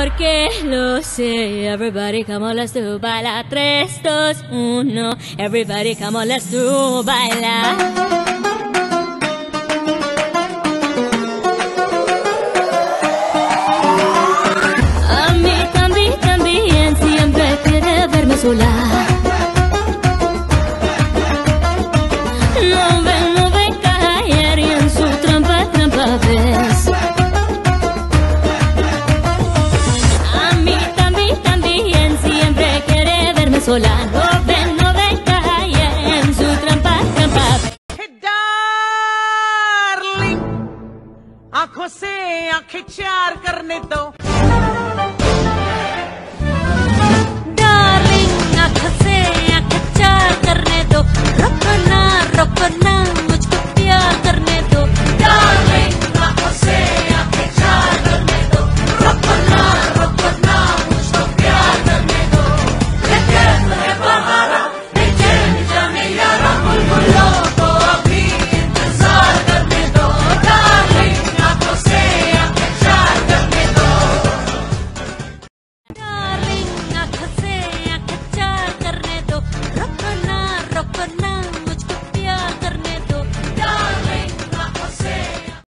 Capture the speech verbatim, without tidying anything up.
porque lo sé. Everybody come on, let's do baila. Tres, dos, uno. Everybody come on, let's do baila.